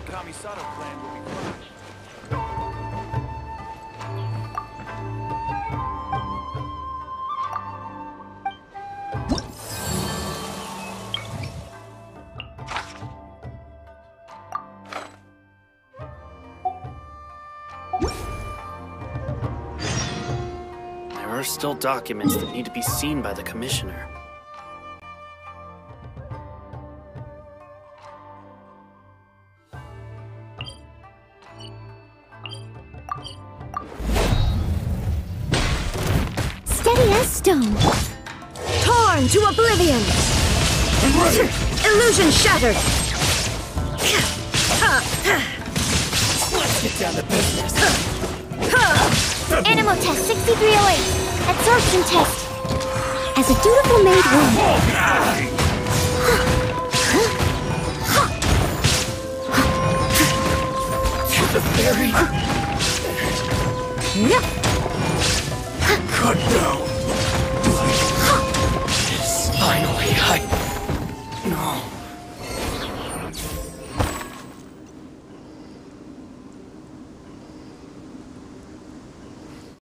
Kamisato clan will be fine. There are still documents that need to be seen by the Commissioner. Steady as stone. Torn to oblivion. Illusion shattered. Let's get down to business. Animo test 6308. Absorption test. As a dutiful maid woman. To the ferry. No. Cut down.